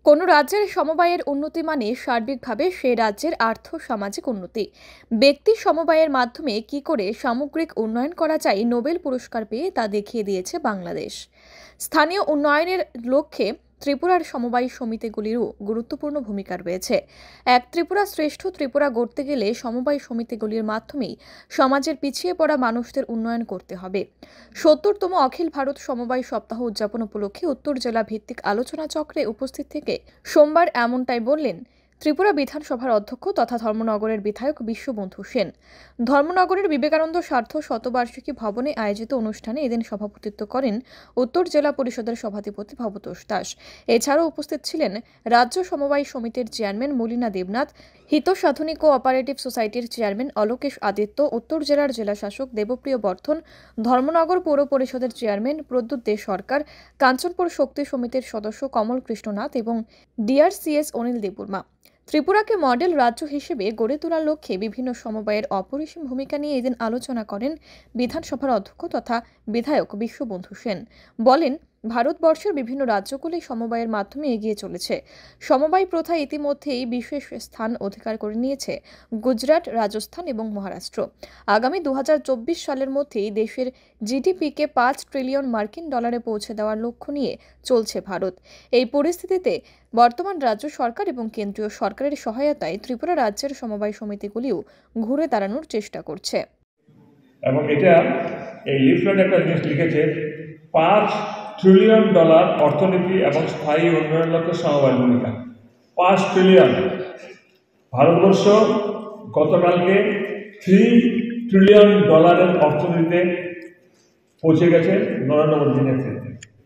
কোনো রাজ্যের সমবায়ের উন্নতি মানে সার্বিকভাবে সেই রাজ্যের আর্থ সামাজিক উন্নতি। ব্যক্তি সমবায়ের মাধ্যমে কি করে সামগ্রিক উন্নয়ন করা যায় নোবেল পুরস্কার পেয়ে তা দেখিয়ে দিয়েছে বাংলাদেশ। স্থানীয় উন্নয়নের লক্ষ্যে ত্রিপুরার সমবায় সমিতিগুলিরও গুরুত্বপূর্ণ ভূমিকা রয়েছে। এক ত্রিপুরা শ্রেষ্ঠ ত্রিপুরা গড়তে গেলে সমবায় সমিতিগুলির মাধ্যমেই সমাজের পিছিয়ে পড়া মানুষদের উন্নয়ন করতে হবে। ৭০তম অখিল ভারত সমবায় সপ্তাহ উদযাপন উপলক্ষে উত্তর জেলা ভিত্তিক আলোচনা চক্রে উপস্থিত থেকে সোমবার এমনটাই বললেন ত্রিপুরা বিধানসভার অধ্যক্ষ তথা ধর্মনগরের বিধায়ক বিশ্ববন্ধু সেন। ধর্মনগরের বিবেকানন্দ স্বার্থ শতবার্ষিকী ভবনে আয়োজিত অনুষ্ঠানে এদিন সভাপতিত্ব করেন উত্তর জেলা পরিষদের সভাধিপতি ভবতোষ দাস। এছাড়াও উপস্থিত ছিলেন রাজ্য সমবায় সমিতির চেয়ারম্যান মলিনা দেবনাথ, হিতসাধনী কোঅপারেটিভ সোসাইটির চেয়ারম্যান অলোকেশ আদিত্য, উত্তর জেলার জেলাশাসক দেবপ্রিয় বর্ধন, ধর্মনগর পৌর পরিষদের চেয়ারম্যান প্রদ্যুৎ দে সরকার, কাঞ্চনপুর শক্তি সমিতির সদস্য কমল কৃষ্ণনাথ এবং ডিআরসিএস অনিল দেববর্মা। ত্রিপুরাকে মডেল রাজ্য হিসেবে গড়ে তোলার লক্ষ্যে বিভিন্ন সমবায়ের অপরিসীম ভূমিকা নিয়ে এদিন আলোচনা করেন বিধানসভার অধ্যক্ষ তথা বিধায়ক বিশ্ববন্ধু সেন। বলেন, ভারতবর্ষের বিভিন্ন রাজ্যগুলি সমবায়ের মাধ্যমে এগিয়ে চলেছে। সমবায় প্রথা ইতিমধ্যেই বিশেষ স্থান অধিকার করে নিয়েছে গুজরাট, রাজস্থান এবং মহারাষ্ট্র। আগামী ২০২৪ সালের মধ্যেই দেশের জিডিপিকে ৫ ট্রিলিয়ন মার্কিন ডলারে পৌঁছে দেওয়ার লক্ষ্য নিয়ে চলছে ভারত। এই পরিস্থিতিতে বর্তমান রাজ্য সরকার এবং কেন্দ্রীয় সরকারের সহায়তায় ত্রিপুরা রাজ্যের সমবায় সমিতিগুলিও ঘুরে দাঁড়ানোর চেষ্টা করছে। এবং এটা এই লিফলেট একটা জিনিস লিখেছে, ৫ ট্রিলিয়ন ডলার অর্থনীতি এবং স্থায়ী উন্নয়ন লক্ষ্যে সমবায় ভূমিকা। ৫ ট্রিলিয়ন। ভারতবর্ষ গতকালকে ৩ ট্রিলিয়ন ডলারের অর্থনীতিতে পৌঁছে গেছে নরেন্দ্র মোদীর নেতৃত্বে।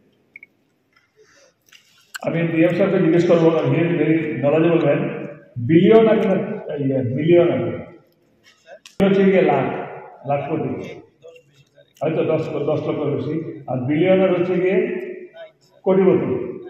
আমি ডিএম সাহেবকে জিজ্ঞেস করবো, he is very knowledgeable man, billion আগে না মিলিয়ন আগে হচ্ছে গিয়ে লাখ কোটি, হয়তো 10 লক্ষ বেশি, আর বিলিয়নের হচ্ছে গিয়ে কোটিপতি।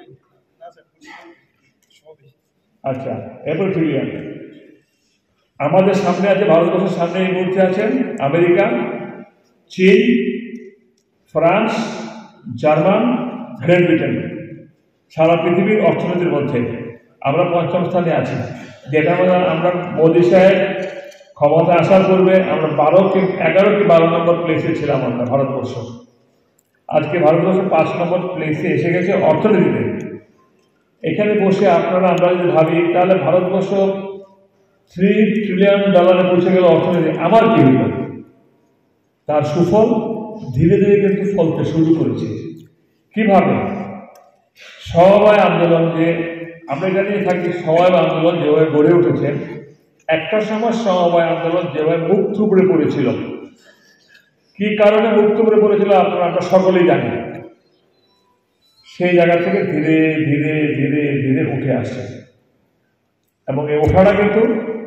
আচ্ছা, এরপর ট্রিলিয়ন। আমাদের সামনে আছে, ভারতবর্ষের সামনে এই মুহূর্তে আছেন আমেরিকা, চীন, ফ্রান্স, জার্মান, গ্রেট ব্রিটেন। সারা পৃথিবীর অর্থনীতির মধ্যে আমরা ৫ম স্থানে আছি, যেটা আমরা মোদী সাহেব ক্ষমতা আসার পূর্বে আমরা 11 কি 12 নম্বর প্লেসে ছিলাম আমরা ভারতবর্ষ। আজকে ভারতবর্ষ 5 নম্বর প্লেসে এসে গেছে অর্থনীতিতে। এখানে বসে আমরা যদি ভাবি তাহলে ভারতবর্ষ 3 ট্রিলিয়ন ডলারে পৌঁছে গেল অর্থনীতি, আমার কি হইল? তার সুফল ধীরে ধীরে কিন্তু ফলতে শুরু করেছে। কিভাবে? সমবায় আন্দোলন, যে আমরা এটা নিয়ে থাকি, সমবায় আন্দোলন যেভাবে গড়ে উঠেছে, একটা সময় সমবায় আন্দোলন যেভাবে মুখ থুবড়ে পড়েছিল, কি কারণে মুখ থুবড়ে পড়েছিল আমরা সকলেই জানি। সেই জায়গা থেকে ধীরে ধীরে ধীরে ধীরে উঠে আসছে, এবং এই ওঠাটা কিন্তু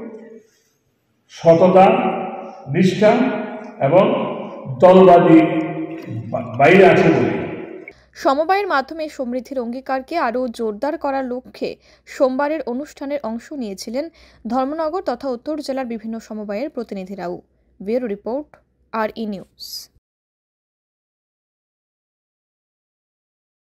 সততা, নিষ্ঠা এবং দলবাদী বাইরে আছে বলে। সমবায়ের মাধ্যমে সমৃদ্ধির অঙ্গীকারকে আরও জোরদার করার লক্ষ্যে সোমবারের অনুষ্ঠানের অংশ নিয়েছিলেন ধর্মনগর তথা উত্তর জেলার বিভিন্ন সমবায়ের প্রতিনিধিরাও। Bureau report, RE news.